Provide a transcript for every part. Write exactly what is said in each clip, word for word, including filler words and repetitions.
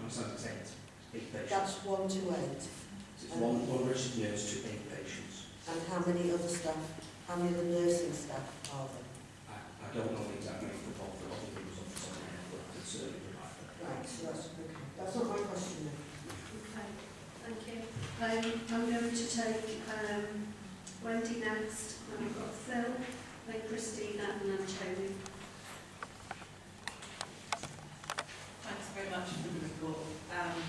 understand it's eight. Eight patients. That's one to eight. So it's one, one registered nurse to eight patients. And how many other staff, how many other nursing staff are there? I, I don't know the exact makeup of the other people's office on there, but I could certainly provide that. Right, so that's okay. That's not my question then. Okay, thank you. Um, I'm going to take um, Wendy next, and I've got Phil, then Christina, and then Tony. Thanks very much for the report. Um,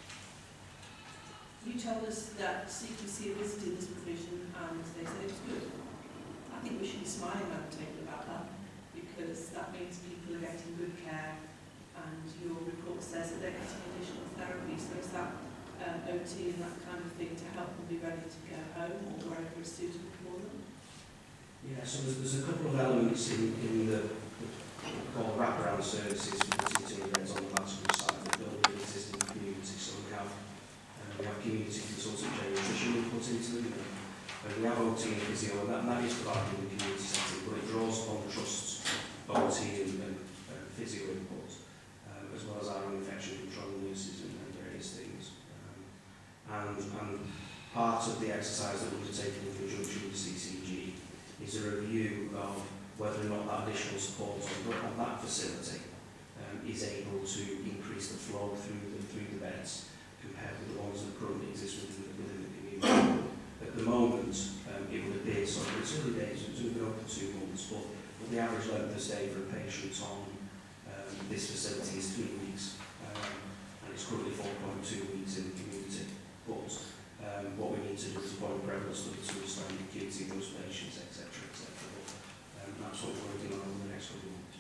you told us that C Q C visited this provision and they said it was good. I think we should be smiling at the table about that, because that means people are getting good care, and your report says that they're getting additional therapy. So is that um, O T and that kind of thing to help them be ready to go home or wherever is suitable for them? Yeah, so there's, there's a couple of elements in, in the, the called wraparound services for the teaching events on the Lansbury side that build the existing community. So we have uh, we have community consultant nutrition input into them. And we have O T and physio, and that, and that is provided in the community setting, but it draws upon the trust's O T and, and uh, physio input, um, as well as our own infection control nurses and, and various things. Um, and, and part of the exercise that we're undertaking in conjunction with C C G is a review of whether or not that additional support on, on that facility um, is able to increase the flow through the, through the beds compared with the ones that currently exist within the, within the community. At the moment, um, it would appear, so it's early days, it's only been open two months, but, but the average length of stay for a patient on um, this facility is three weeks, um, and it's currently four point two weeks in the community. But um, what we need to do is appoint a prevalence study to understand the acuity of those patients, et cetera, et cetera. But um, that's what we're working on over the next couple of months.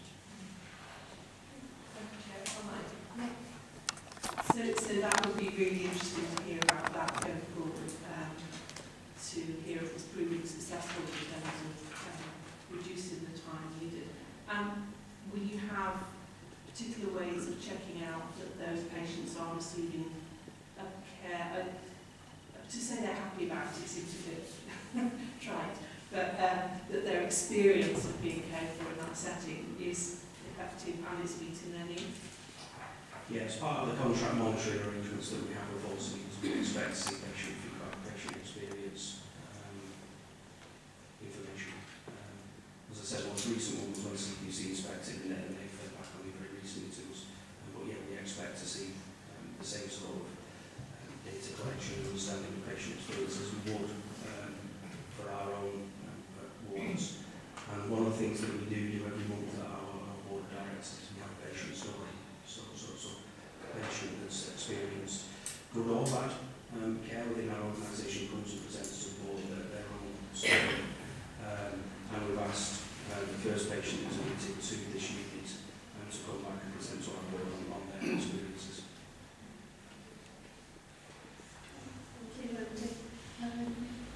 So, so that would be really interesting to hear about that going forward, um, to hear if it's proving successful in terms of um, reducing the time needed. Um, will you have particular ways of checking out that those patients are receiving a care? Uh, to say they're happy about it seems a bit trite, but um, that their experience of being cared for in that setting is effective and is meeting their needs? Yeah, as part of the contract monitoring arrangements that we have with Wallasey, we expect to see patient feedback, patient experience um, information. Um, as I said, one recent one was when C Q C inspected and then they fed back on it very recently to us. Um, but yeah, we expect to see um, the same sort of um, data collection and understanding of patient experience as we would um, for our own um, wards. And one of the things that we do do every month at our, our board of directors is we have a patient story. So, so, so patient that's experienced good or bad um, care within our organisation comes and presents to the board their, their own story. Um, and we've asked uh, the first patient who's admitted to this unit um, to come back and present to our board on, on their experiences. Thank you, Wendy. Um,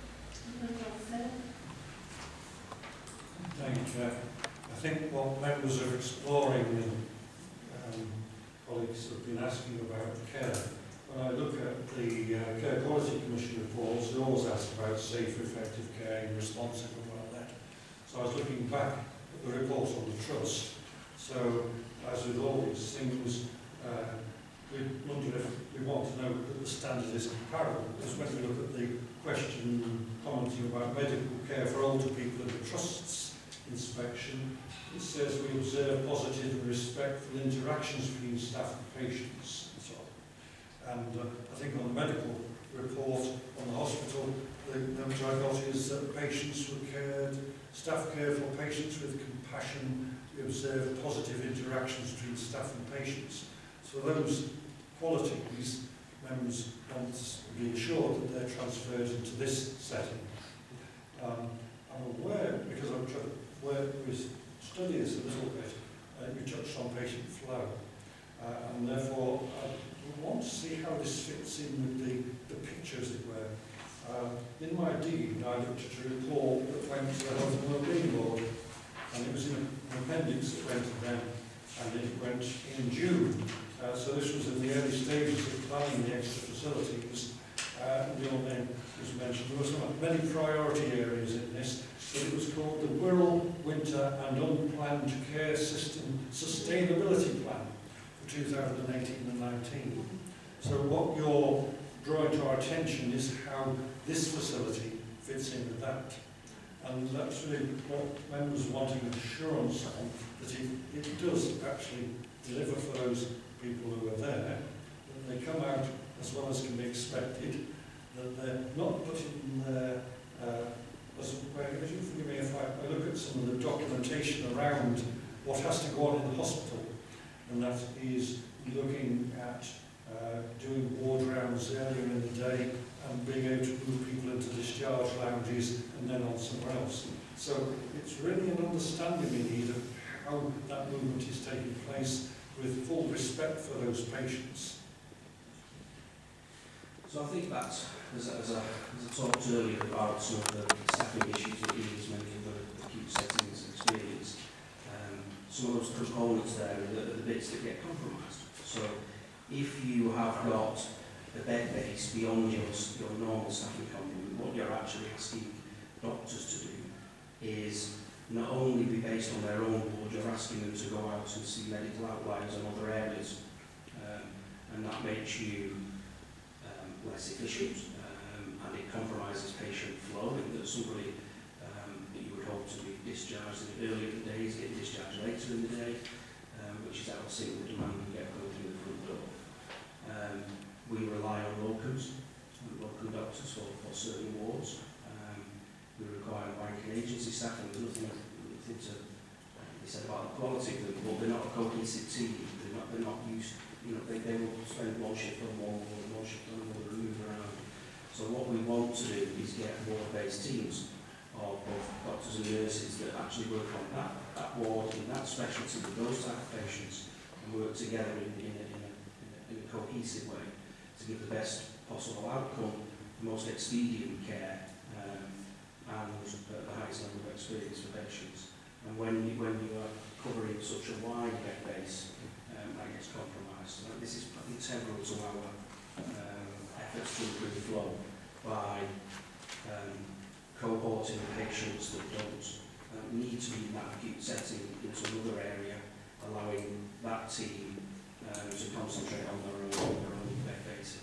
Thank you, Chair. I think what members are exploring and um, colleagues have been asking about care. When I look at the uh, Care Quality Commission reports, they always ask about safe, effective care in response and like that. So I was looking back at the report on the trust. So, as with all these things, uh, we wonder if we want to know that the standard is comparable. Because when we look at the question commenting about medical care for older people in the trust's inspection, it says we observe positive and respectful interactions between staff and patients and so on. And uh, I think on the medical report on the hospital, the note I got is that patients were cared, staff cared for patients with compassion. We observe positive interactions between staff and patients. So those qualities, members want to be assured that they're transferred into this setting. Um, I'm aware, because I'm trying to work with study this a little bit, uh, you touched on patient flow, uh, and therefore I want to see how this fits in with the, the picture, as it were. Uh, in my deed, I looked at a report that went to the Health and Wellbeing Board, and it was in an appendix that went to them, and it went in June. Uh, so this was in the early stages of planning the extra facilities. Uh, and your name was mentioned. There were some many priority areas in this, but it was called the Wirral Winter and Unplanned Care System Sustainability Plan. for two thousand eighteen and nineteen. So what you're drawing to our attention is how this facility fits in with that. And that's really what members are wanting assurance on, that it, it does actually deliver for those people who are there, that they come out as well as can be expected, that they're not putting their, uh, as, well, if you forgive me if I, I look at some of the documentation around what has to go on in the hospital, and that is looking at uh, doing ward rounds earlier in the day and being able to move people into discharge lounges and then on somewhere else. So it's really an understanding we need of how that movement is taking place with full respect for those patients. So I think that, as I, as I, as I talked earlier about some of the staffing issues that we as many of the acute settings experience, um, some of those components there are the, are the bits that get compromised. So if you have got a bed base beyond your, your normal staffing complement, what you're actually asking doctors to do is not only be based on their own board, you're asking them to go out and see medical outliers in other areas, um, and that makes you um, less efficient, um, and it compromises patient flow, and that somebody um, that you would hope to be discharged in the earlier days get discharged later in the day, um, which is how the demand you get going through the front door. Um, we rely on locums, locum doctors for, for certain wards. Um, we require banking agency staff, and there's nothing, nothing to be said about the quality of them, but they're not a cohesive team. They're not, they're not used, you know, they, they will spend one shift on one ward, one shift on another, and move around. So what we want to do is get ward-based teams of both doctors and nurses that actually work on that, that ward, in that specialty, with those type of patients, and work together in, in, a, in, a, in, a, in a cohesive way to give the best possible outcome, the most expedient care, um, and uh, the highest level of experience for patients. And when you, when you are covering such a wide bed base, um, that gets compromised. So this is integral to our um, efforts to improve flow by um, cohorting patients that don't um, need to be in that acute setting into another area, allowing that team um, to concentrate on their own, their own bed base.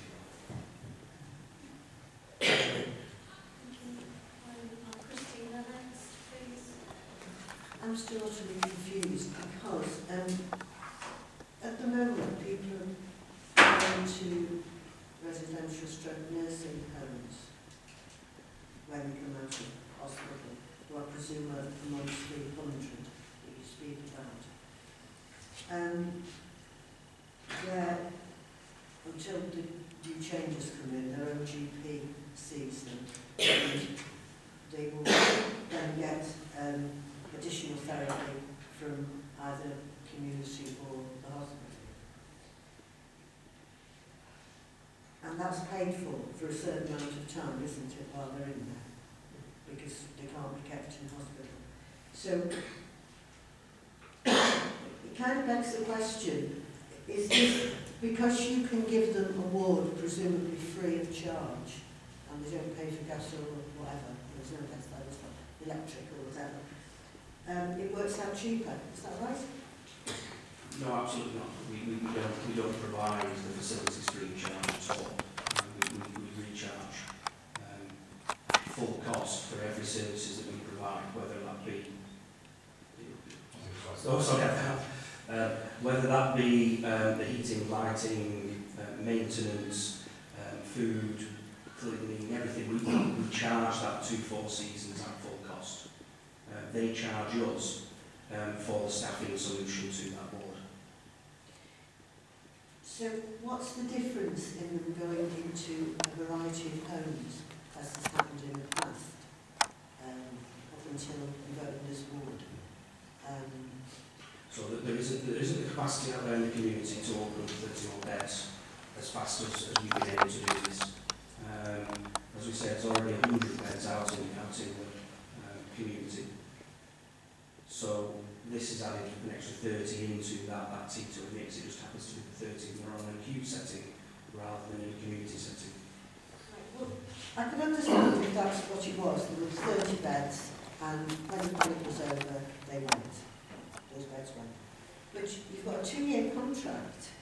Christina next, please. I'm still utterly confused because um, at the moment people are going to residential stroke nursing homes when they come out of hospital, who I presume are amongst three hundred that you speak about. Um, where, until the new changes come in, their own G P sees them, and they will then get um, additional therapy from either community or the hospital. And that's paid for for a certain amount of time, isn't it, while they're in there, because they can't be kept in hospital. So it kind of begs the question, is this because you can give them a ward presumably free of charge, and they don't pay for gas or whatever, there's no gas there, there's not electric or whatever, um, it works out cheaper, is that right? No, absolutely not. We, we, we, don't, we don't provide the facilities free of charge at all. Um, we, we, we recharge um, full cost for every services that we provide, whether that be oh, sorry, uh, whether that be um, the heating, lighting, uh, maintenance, um, food, cleaning, everything. We, we charge that to Four Seasons at full cost. Uh, they charge us um, for the staffing solution to that ward. So what's the difference in them going into a variety of homes, as has happened in the past, um, up until invoking this ward? Um, so that there isn't, there isn't the capacity out there in the community to open thirty more beds as fast as, as we've been able to do this. Um, as we said, there's already one hundred beds out in, out in the um, community. So this is adding an extra thirty into that, that T two mix. It just happens to be the thirty more on an acute setting rather than in a community setting. Well, I can understand if that's what it was. There were thirty beds, and when the panic was over, they went. Those beds went. But you've got a two-year contract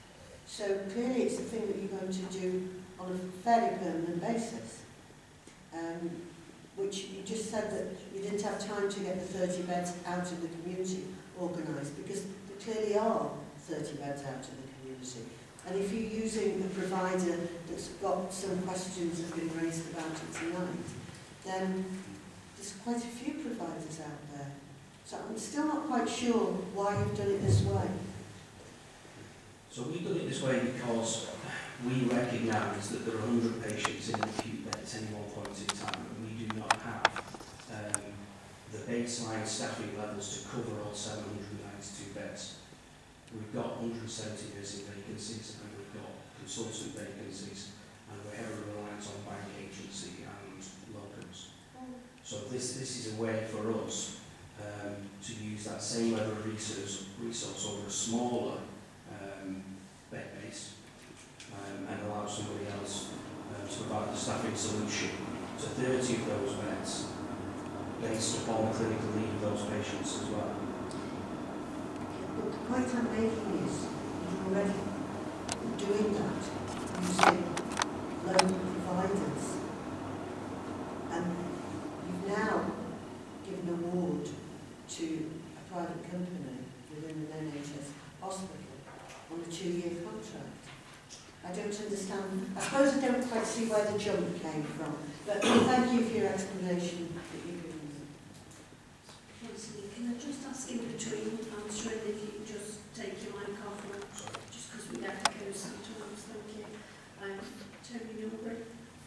So clearly it's a thing that you're going to do on a fairly permanent basis. Um, which you just said that you didn't have time to get the thirty beds out of the community organised, because there clearly are thirty beds out of the community. And if you're using a provider that's got some questions that have been raised about it tonight, then there's quite a few providers out there. So I'm still not quite sure why you've done it this way. So we've done it this way because we recognise that there are one hundred patients in the acute bed at any one point in time, and we do not have um, the baseline staffing levels to cover all seven hundred ninety-two beds. We've got one hundred seventy nursing vacancies, and we've got consultant vacancies, and we're heavily reliant on bank agency and locums. So this, this is a way for us um, to use that same level of resource, resource over a smaller um, bed base, um, and allow somebody else um, to provide the staffing solution to thirty of those beds based upon the clinical need of those patients as well. But the point I'm making is you're already doing that using local providers, and you've now given an award to a private company within an N H S hospital on a two-year contract. I don't understand. I suppose I don't quite see where the jump came from, but thank you for your explanation that you've given me. Leslie, can I just ask in between answering if you just take your mic off, just because we have to go sometimes, thank you. Um, Tony Norbury.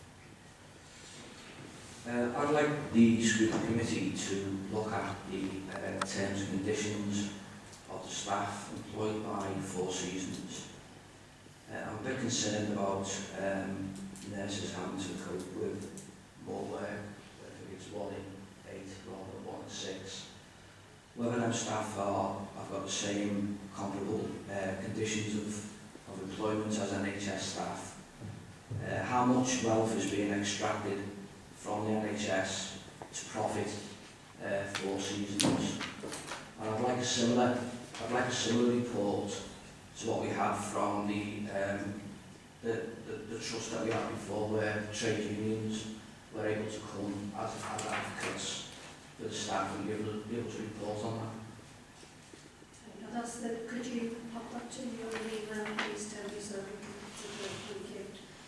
Uh, I'd like the Scrutiny Committee to look at the uh, terms and conditions of the staff employed by Four Seasons. Uh, I'm a bit concerned about um, nurses having to cope with more work. I think it's one in eight rather than one in six. Whether them staff are, have got the same comparable uh, conditions of, of employment as N H S staff. Uh, how much wealth is being extracted from the N H S to profit uh, Four Seasons. And I'd like a similar, I'd like a similar report to what we had from the, um, the, the, the trust that we had before, where trade unions were able to come as, as advocates for the staff and give us, give us a report on that. Okay, that's the, could you pop that to your email, please, Tony, so we can consider it. Thank you.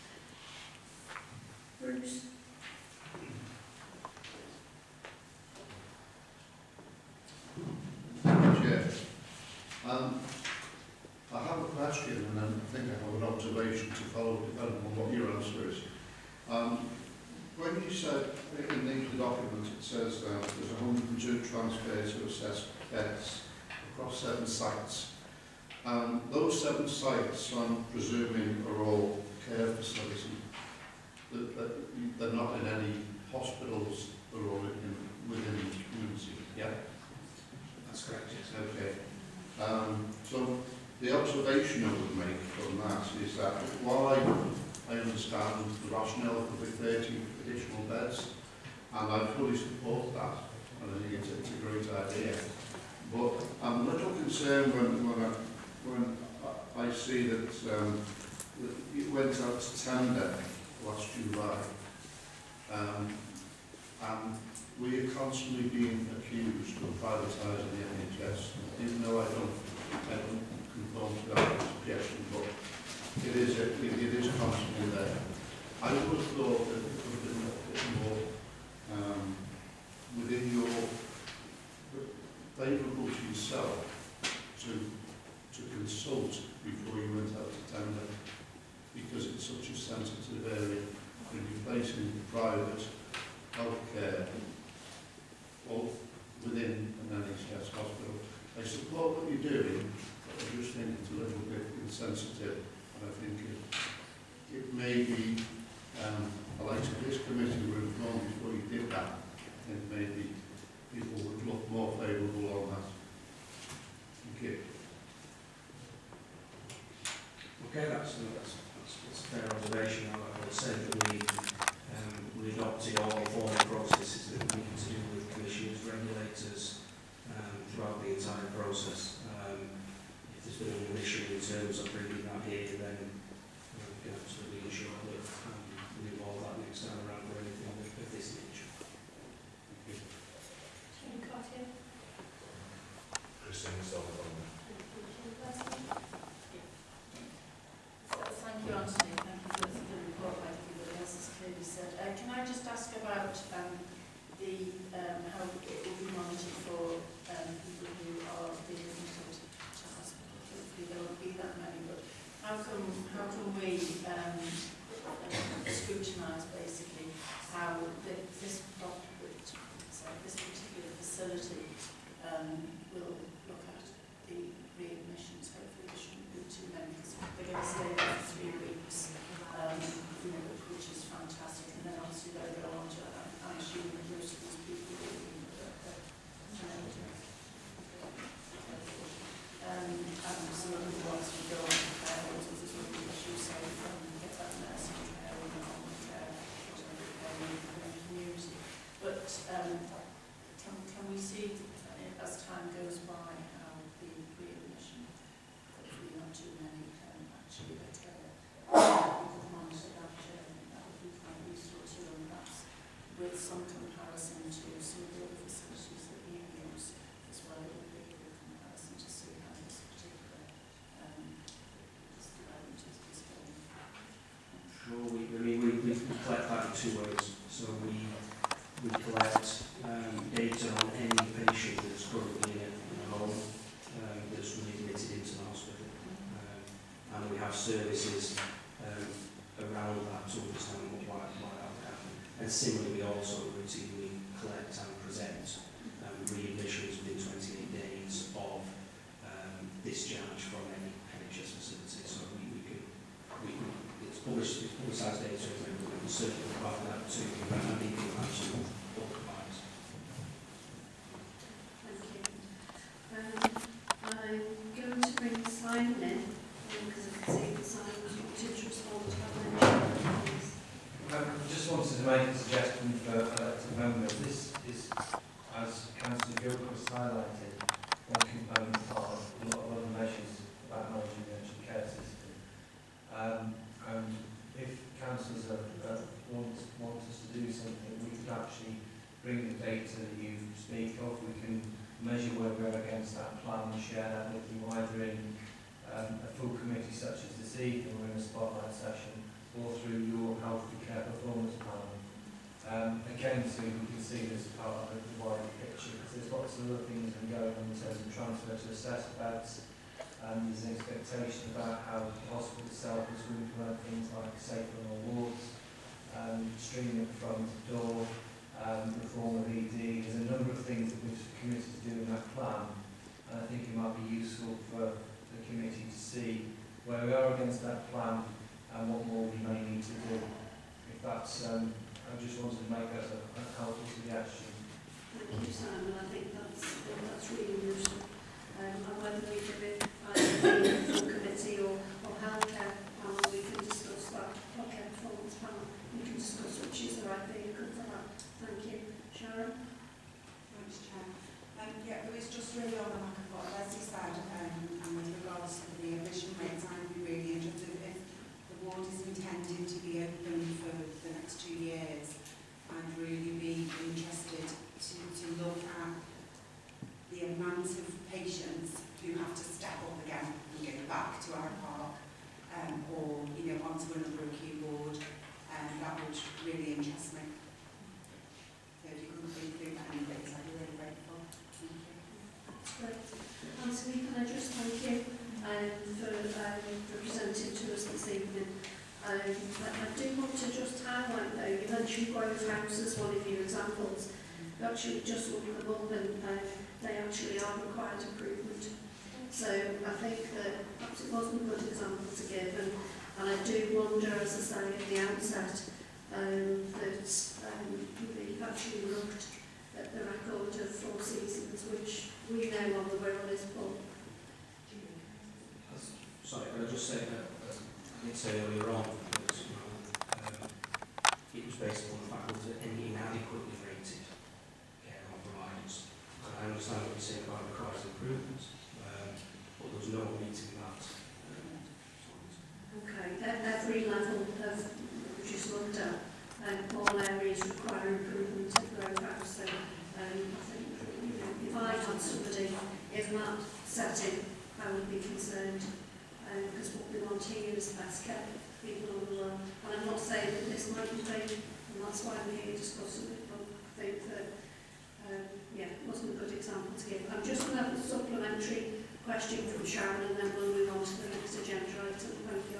Bruce? Chair. Um, I have a question, and then I think I have an observation to follow, depending on what your answer is. Um, when you said in the document, it says uh, there's one hundred and two transfers to assess beds across seven sites. Um, those seven sites, I'm presuming, are all care facilities. They're not in any hospitals, they're all in, within the community. Yeah? That's correct, yes. Okay. Um, so the observation I would make from that is that while I, I understand the rationale for the thirty additional beds, and I fully support that, and I think it's, it's a great idea, but I'm a little concerned when, when, I, when I see that um, it went out to tender last July, um, and we are constantly being accused of privatising the N H S, even though I don't, I don't conform to that suggestion, but it is, a, it, it is constantly there. I would have thought that it would have been a bit more um, within your favourable to yourself to, to consult before you went out to tender, because it's such a sensitive area when you're placing private healthcare all within an N H S hospital. I support what you're doing, but I just think it's a little bit insensitive, and I think it, it may be, um, I like if this committee were informed before you did that, and maybe people would look more favourable on that. Thank you. Okay, that's, that's, that's, that's a fair observation. I will say that we, um, we adopted all formal processes that we need to do with commissioners, regulators, um, throughout the entire process. Um, if there's been an issue in terms of bringing that here, then how come how can we um, uh, scrutinise basically how the, this project, so this particular facility um, will look at the readmissions? Hopefully there shouldn't be too many because they're going to stay there for three weeks, um, you know, which is fantastic. And then obviously they go on to, I'm assuming most of these people will be Um, and some of the ones we go on to care homes, there's a lot of issues, so we can get that nursing care and home care, whatever care in the community. But um, can, can we see, uh, as time goes by, how the readmission, hopefully not too many, um, actually get together. We could monitor that, um, that would be quite useful too, and perhaps with some comparison to some of the other facilities that you use as well, it would be a good comparison to see how this particular um, this development is, is going. Sure, we, I mean, we, we collect that in two ways. So we, we collect um, data on any patient that's currently in a, in a home um, that's readmitted into the hospital. Um, and we have services um, around that to understand what, why, why that would happen. And similarly, we also routinely collect and present um, readmissions within twenty-eight days of um, discharge from any N H S facility. So we, we can, we, we, it's published, it's publicised data, and we can certainly provide that to you, and we can actually all provides. Thank you. Um, I'm going to bring Simon in, because I can see that Simon was wanting to respond to that mention. I just wanted to make a suggestion for elected members. This is, as Councillor Gilchrist highlighted, one component of a lot of other measures about managing the urgent care system. Um, and if councillors are, uh, want, want us to do something, we could actually bring the data that you speak of. We can measure where we're against that plan and share that with you either in um, a full committee such as this evening or in a spotlight session, or through your health and care performance plan. Um, again, so we can see this part of the wider picture, because there's lots of other things going on in terms of transfer to assessed beds, and there's an expectation about how the hospital itself is going to implement things like safer on wards, um, streaming from the door, um, reform of E D. There's a number of things that we've committed to do in that plan, and I think it might be useful for the committee to see where we are against that plan and what more we may need to do. If that's, um, I just wanted to make that a, a helpful suggestion. Thank you, Simon. I think that's, I think that's really useful. Um, and whether we do it either in the full committee or, or healthcare panel, we can discuss that. Healthcare performance panel, we can discuss which is the right vehicle for that. Thank you. Sharon? Thanks, Chair. Um, yeah, it was just really on the back of what Lesley said, um, and with regards to the admission rates, I'd be really interested if the ward is intending to be open for the next two years. I'd really be interested to, to look at the amount of patients who have to step up again and go back to our park, um, or you know onto another acute ward, and um, that would really interest me. So if you could think through that any bits, I'd be really grateful. Thank you. That's great. Anthony, can I just thank you um, for, um, for presenting to us this evening. Um, I, I do want to just highlight though, you mentioned Grove House as one of your examples. You actually just look them up and uh, they actually are required improvement. So I think that perhaps it wasn't a good example to give, and, and I do wonder, as I say at the outset, um, that um, you've actually looked at the record of four seasons, which we know on the Wirral is full. Sorry, can I just say that I did say earlier on that um, it was based on the fact that there were any inadequately rated care home providers. And I understand what you're saying about requires improvements, um, but there was no meeting that. Um, okay, at every level of which is looked at, um, all areas require improvement at Grove House. So um, I think, you know, if I had somebody in that setting, I would be concerned. Because um, what we want here is the best care for people on the world. And I'm not saying that this might be fake, and that's why we're here discussing it, but I think that, um, yeah, it wasn't a good example to give. I'm just going to have a supplementary question from Sharon, and then we'll move on to the next agenda item. Thank you.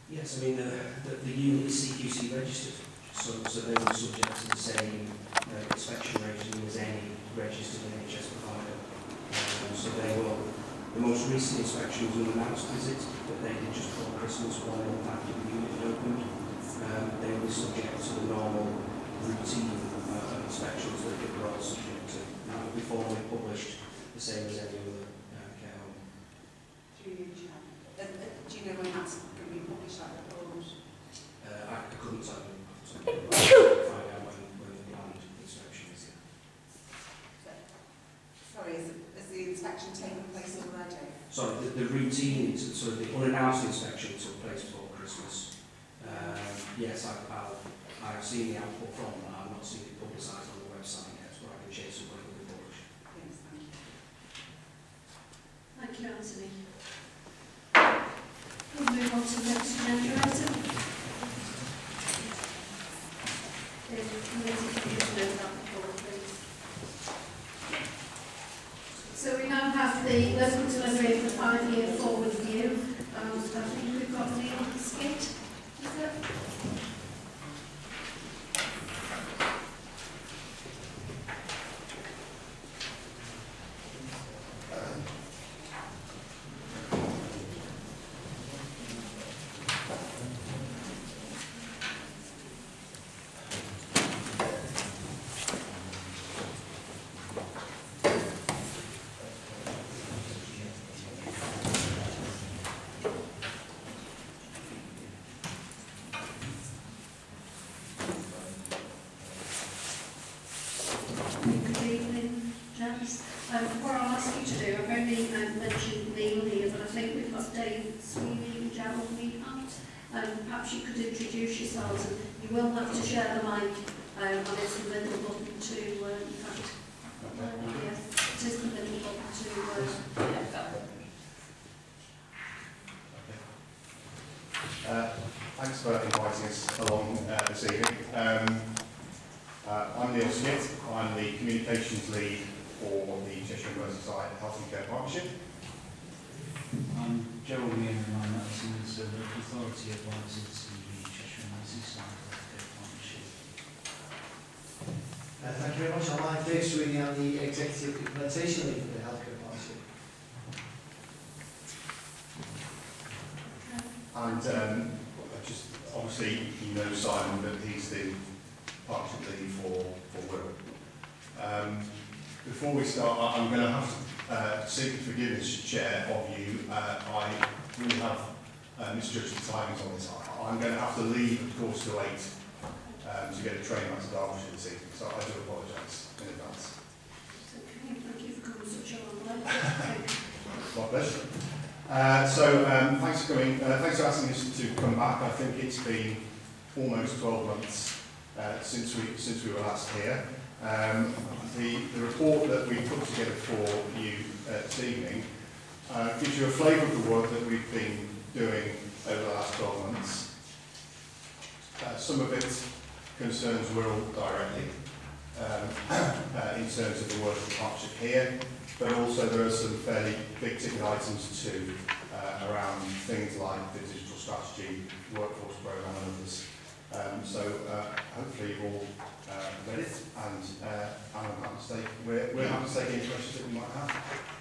Yes, I mean, the, the, the unit is C Q C registered, so, so they will be subject to the same uh, inspection regime as any registered N H S provider. Um, so they will, the most recent inspection was an announced visit that they did just before Christmas, one month after the unit had opened. Um, they will be subject to the normal routine uh, inspections that they were all subject to. And that will be formally published the same as any other uh, care home. Through you, Chair. Uh, uh, do you know when that's going to be published, that report? Uh, I, I couldn't tell you. So I'll find out when, when the planned inspection is. Sorry, is, is the inspection taking place already? Sorry, the, the routine, so the unannounced inspection took place before Christmas. Um, yes, I, I'll, I've seen the output from that. I've not seen it publicised on the website yet, but I can chase it when it will be published. Yes, thank you. Thank you, Anthony. We'll move on to the next agenda item. The committee can just note that before, please. So we now have the local delivery of the five-year forward view. Um, I think we've got the skit. Is it? Um, what I'll ask you to do, I've only um, mentioned Neil here, but I think we've got Dave Sweeney and Gerald Meehout. Um, perhaps you could introduce yourselves, and you will have to share the mic, um, and it's the middle button to, uh, in fact, uh, yes, it is the middle button to, uh, yeah, Uh, thanks for inviting us along uh, this evening. Um, uh, I'm Neil Smith. I'm the communications lead for the Cheshire and Merseyside Health and Care Partnership. I'm Gerald Meehan, and I'm acting as the local authority advisor to the Cheshire and Merseyside Health and Care Partnership. Uh, thank you very much. I'm Dave Sweeney. I'm the executive implementation lead for the healthcare partnership. And um, just obviously you know Simon, but he's the partnership lead for, for Wirral. Um, before we start, I'm going to have to uh, seek forgiveness, Chair, of you. Uh, I really have uh, misjudged the timings on this. I, I'm going to have to leave at quarter to eight um, to get a train back to Derbyshire this evening, so I do apologise in advance. okay, thank you for coming such a long way. My pleasure. Uh, so um, thanks for coming. Uh, thanks for asking us to come back. I think it's been almost twelve months uh, since we since we were last here. Um, the, the report that we put together for you uh, this evening uh, gives you a flavour of the work that we've been doing over the last twelve months. Uh, some of it concerns Wirral directly um, uh, in terms of the work of the partnership here, but also there are some fairly big ticket items too uh, around things like the digital strategy, workforce programme and others. Um, so uh, hopefully you've all uh, read it, and uh, I'm happy to take, we're, we're happy to take any questions that you might have.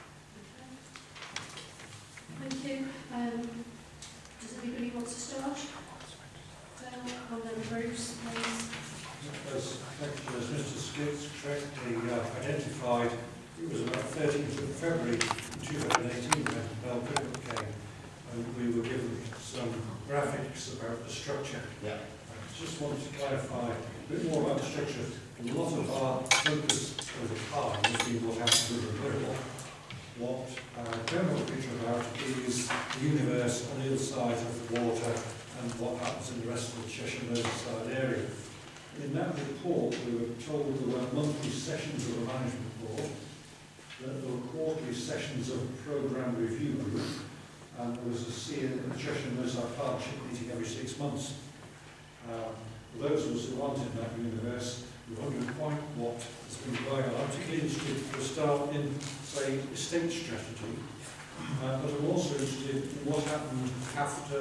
Thank you. Um, does anybody want to start? Phil, and then Bruce, please. As, as Mister Skitz correctly uh, identified, it was about thirteenth of February two thousand eighteen when Bell Pickup came, and we were given some graphics about the structure. Yeah. I just wanted to clarify a bit more about the structure. A lot of our focus over time has been what happens with the Wirral. What I don't have a picture about is the universe on the other side of the water and what happens in the rest of the Cheshire Merseyside area. In that report, we were told there were monthly sessions of the management board, that there were quarterly sessions of programme review group, and there was a C N, the Cheshire Merseyside Partnership meeting every six months. Um, for those of us who aren't in that universe, we're wondering quite what has been going on. I'm particularly interested for a start in, say, estate strategy, uh, but I'm also interested in what happened after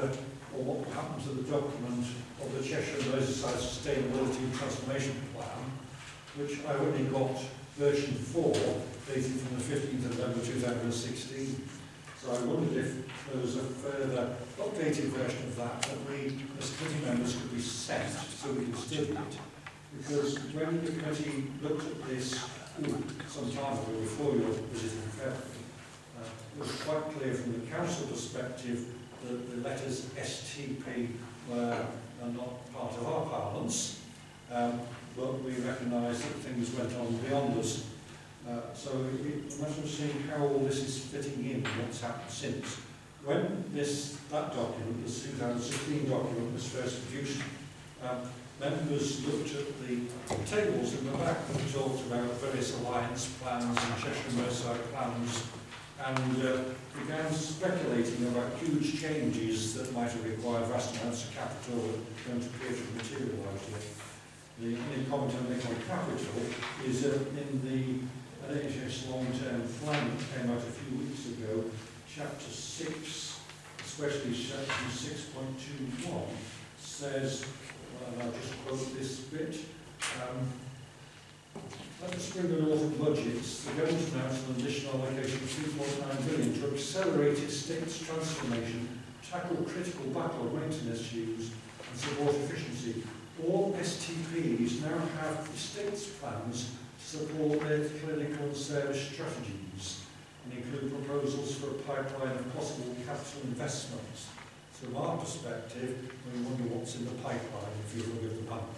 or what will happen to the document of the Cheshire and Merseyside Sustainability and Transformation Plan, which I only got version four, dated from the fifteenth of November two thousand sixteen. So I wondered if there was a further updated version of that that we, as committee members, could be sent so we could study it. Because when the committee looked at this ooh, some time ago before your visit in February, uh, it was quite clear from the council perspective that the letters S T P were are not part of our parlance, um, but we recognised that things went on beyond us. Uh, so it's a matter of seeing how all this is fitting in and what's happened since. When this that document, the two thousand sixteen document, was first produced, um, members looked at the tables in the back that talked about various alliance plans and Cheshire and Merseyside plans, and uh, began speculating about huge changes that might have required vast amounts of capital that don't appear to have materialised yet. The only comment I make on capital is uh, in the N H S long-term plan that came out a few weeks ago, chapter six, especially section six point two one, says, and I'll just quote this bit, um, at the spring and autumn budgets, the government announced an additional allocation of three point nine billion pounds to accelerate estates transformation, tackle critical backlog maintenance issues and support efficiency. All S T Ps now have estates plans to support their clinical and service strategies and include proposals for a pipeline of possible capital investments. So from our perspective, we wonder what's in the pipeline, if you forgive the pun.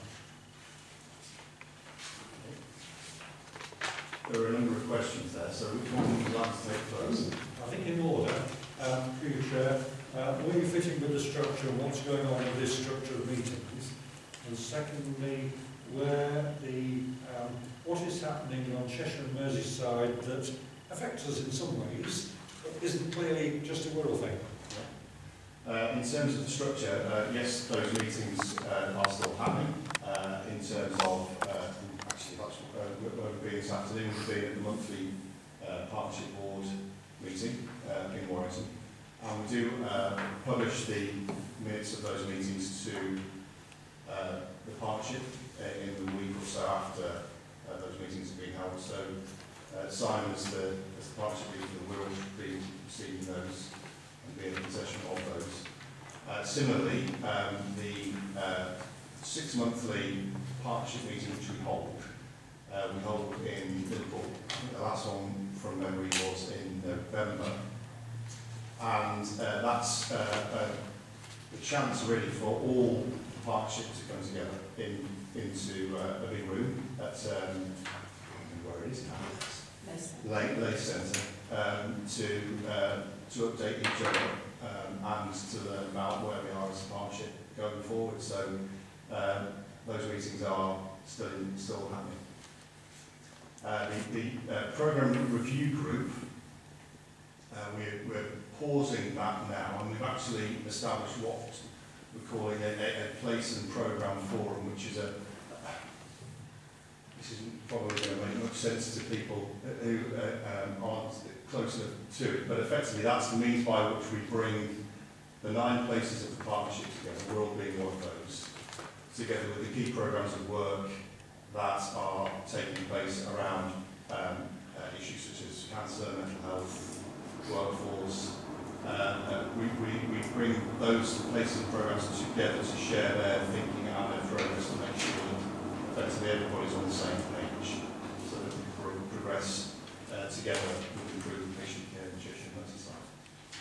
There are a number of questions there, so which one would you like to take first? I think in order, um, through your chair, uh, were you fitting with the structure and what's going on with this structure of meetings? And secondly, where the um, what is happening on Cheshire and Merseyside that affects us in some ways, but isn't clearly just a Wirral thing? Uh, in terms of the structure, uh, yes, those meetings uh, are still happening. Uh, in terms of, uh, actually, that's uh, where we've been this afternoon, we've been at the monthly uh, partnership board meeting uh, in Warrington. And we do uh, publish the minutes of those meetings to uh, the partnership uh, in the week or so after uh, those meetings have been held. So uh, Simon, as the, as the partnership leader, will be receiving those and be in possession of those. Uh, similarly, um, the uh, six monthly partnership meeting which we hold, uh, we hold in Liverpool. The last one from memory was in November. And uh, that's uh, uh, the chance really for all the partnership to come together in, into uh, a big room at, um, where it is now? Lesley Centre, um, to, uh, to update each other um, and to learn about where we are as a partnership going forward. So um, those meetings are still, still happening. Uh, the the uh, programme review group, uh, we're, we're pausing that now, and we've actually established what we're calling a, a, a place and programme forum, which is a, this isn't probably going to make much sense to people who uh, um, aren't close enough to it, but effectively that's the means by which we bring the nine places of the partnership together, Wirral being one of those, together with the key programmes of work that are taking place around um, uh, issues such as cancer, mental health, workforce. Uh, uh, we, we, we bring those places and programmes together to share their thinking and their progress to make sure that effectively everybody's on the same page, so that we can pro progress uh, together with improved patient care in Cheshire and Merseyside.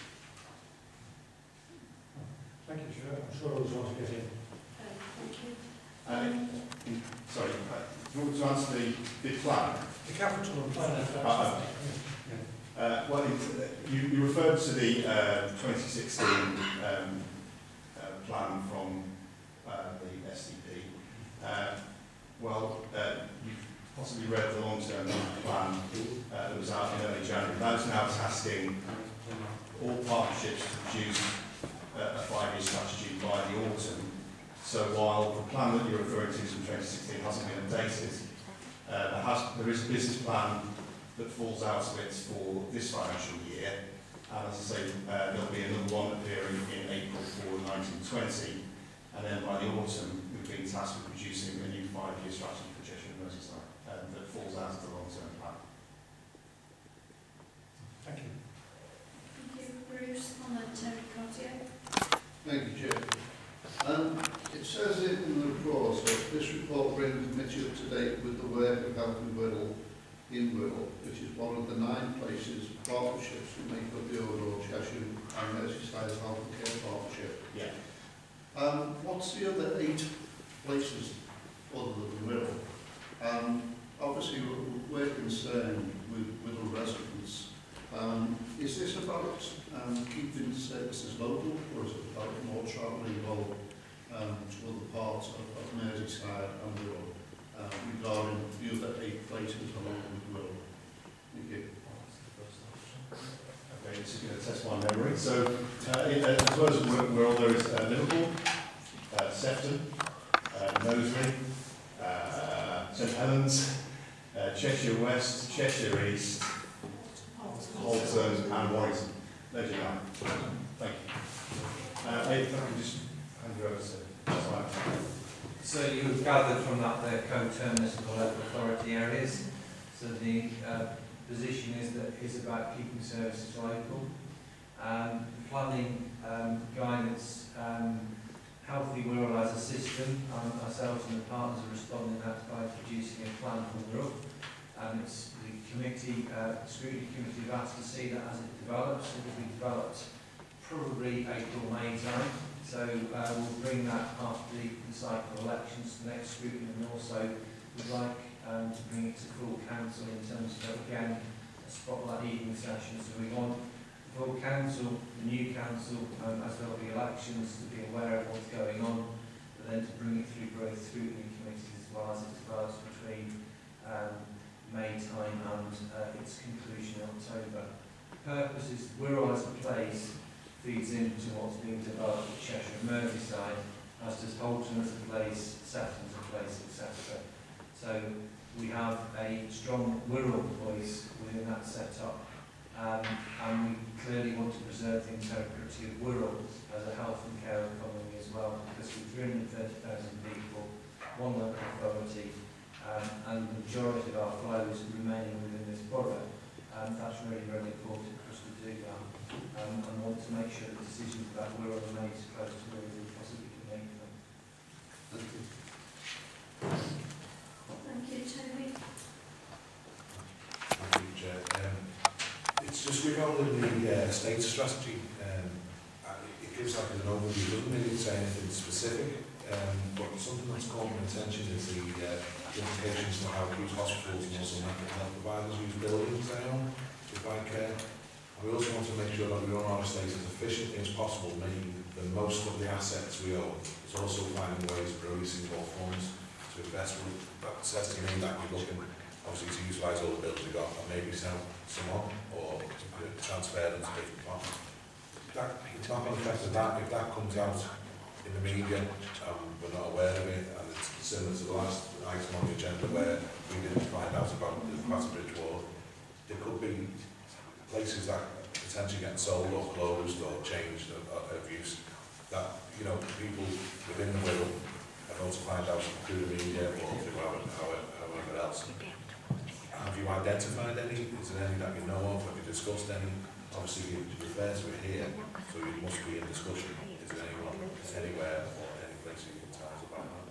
Thank you, Chair. I'm sure others want to get in. Uh, thank you. Uh, in, sorry, uh, do you want to answer the, the plan? The capital and plan. Uh, uh, well, it, uh, you, you referred to the uh, twenty sixteen um, uh, plan from uh, the S D P. Uh, well, uh, you've possibly read the long-term plan uh, that was out in early January. That is now tasking all partnerships to produce uh, a five-year strategy by the autumn. So while the plan that you're referring to from twenty sixteen hasn't been updated, uh, there, has, there is a business plan that falls out of it for this financial year, And as I say, uh, there'll be another one appearing in April for nineteen twenty. And then by the autumn, we've been tasked with producing a new five-year strategy for Cheshire and Merseyside um, that falls out of the long-term plan. Thank you. Thank you, Bruce. And then Terry Cottier. Thank you, Chair. Um, it says it in the report that this report brings the committee up to date with the work of helping Wirral in Wirral, which is one of the nine places partnerships that make up the overall Cheshire and Merseyside Health and Care Partnership. Yeah. Um, what's the other eight places other than Wirral? Um, obviously, we're, we're concerned with Wirral residents. Um, is this about um, keeping services local, or is it about more travelling involved um, to other parts of, of Merseyside and Wirral um, regarding the other eight places along with Wirral? Thank you. Okay, it's going to test my memory. So, uh, in, uh, as well as Wirral, there is uh, Liverpool, uh, Sefton, uh, Knowsley, uh, St Helens, uh, Cheshire West, Cheshire East, Halton and Warrington. There's your nine. Thank you. Uh, if I can just hand you over to Samantha. So you've gathered from that the co-terminus and the local authority areas. So the uh, position is that it's about keeping services local. Um, planning um, guidance, um, Healthy Wirral as a system, um, ourselves and the partners are responding to that by producing a plan for Wirral. Um, it's the committee, uh, Scrutiny Committee have asked to see that as it develops. It will be developed probably April, May time. So uh, we'll bring that after the, the cycle of elections to the next scrutiny, and also we'd like um, to bring it to full council in terms of, again, a spotlight evening session. So we want the full council, the new council, um, as there will be elections, to be aware of what's going on, but then to bring it through both scrutiny committees as well as it develops between um, May time and uh, its conclusion in October. The purpose is Wirral as a place feeds into what's being developed at Cheshire and Merseyside, as does Halton as a place, Sefton as a place, et cetera. So we have a strong Wirral voice within that setup, um, and we clearly want to preserve the integrity of Wirral as a health and care economy as well, because with three hundred thirty thousand people, one local authority, Um, and the majority of our flows remaining within this borough, um, that's really, really important for us to do that. Um, and want to make sure that decisions about Wirral are made as close to where we possibly can make them. Thank you. Thank you, Toby. Thank you, Chair. Um, it's just regarding the uh, estate strategy. Um, it gives like an overview, doesn't really say anything specific. Um, but something that's caught my attention is the uh, implications for how these hospitals and also mental health providers use buildings they own to provide care. And we also want to make sure that we run our estate as efficiently as possible, making the most of the assets we own. It's also finding ways of releasing more funds to invest. That says to me that we're looking obviously to utilise all the bills we've got and maybe sell some on or transfer them to different partners. That, it's not been affected that if that comes out in the media, um, we're not aware of it, and it's similar to the last item on the agenda where we didn't find out about the Clatterbridge wall. There could be places that potentially get sold or closed or changed of, of use that, you know, people within the Wirral are going to find out through the media or through however, however else. Have you identified any? Is there any that you know of? Have you discussed any? Obviously you refer to it here, so you must be in discussion. Is there anyone, anywhere or any place you can tell us about that?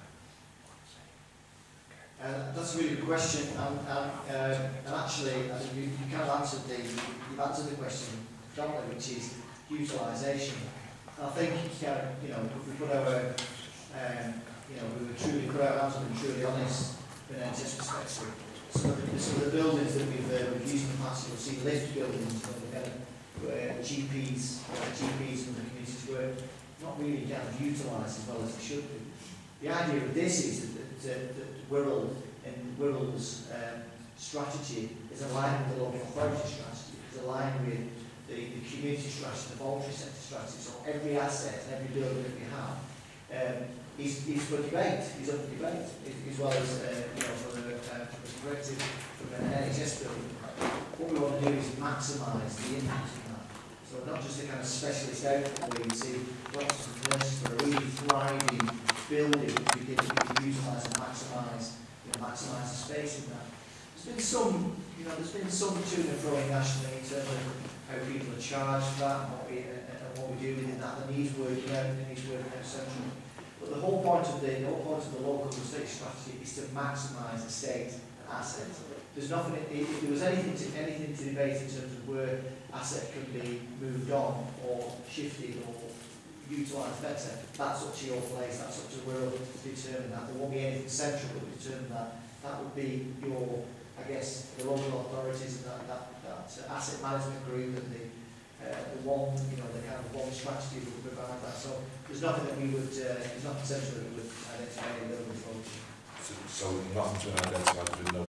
Uh, that's a really good question, and, and, uh, and actually, I think you, you kind of answered the, you've answered the question predominantly, which is utilisation. And I think, uh, you know, if we put our, um, you know, we were truly put our hands up and truly honest from an N H S perspective. Some of the, some of the buildings that we've, uh, we've used in the past, you'll see lift buildings, where the kind of uh, G Ps, uh, G Ps and the communities work, not really kind of utilised as well as they should be. The idea of this is that, that, that Wirral and Wirral's um, strategy is aligned with the local authority strategy, is aligned with the, the community strategy, the voluntary sector strategy. So every asset, every building that we have um, is, is for debate, is up for debate, as well as uh, you know, from a, uh, from a perspective from an N H S building. What we want to do is maximise the impact of that. So not just a kind of specialist outfit where you see lots of nurses that are really thriving building which we can, we can utilise and maximise, you know, maximise the space in that. There's been some, you know, there's been some to and fro nationally in terms of how people are charged for that and what we, uh, and what we do within that. The needs working out, the needs working out central. But the whole point of the, the whole point of the local and state strategy is to maximise the state and assets. There's nothing, if there was anything to, anything to debate in terms of where asset can be moved on or shifted or utilised better, that's up to your place, that's up to Wirral to determine that. There won't be anything central that will determine that. That would be your, I guess, the local authorities and that, that, that uh, asset management group and the, uh, the one, you know, the kind of one strategy that would provide that. So there's nothing that we would, uh, there's nothing central that we would identify in the approach. So, so nothing to identify, there's no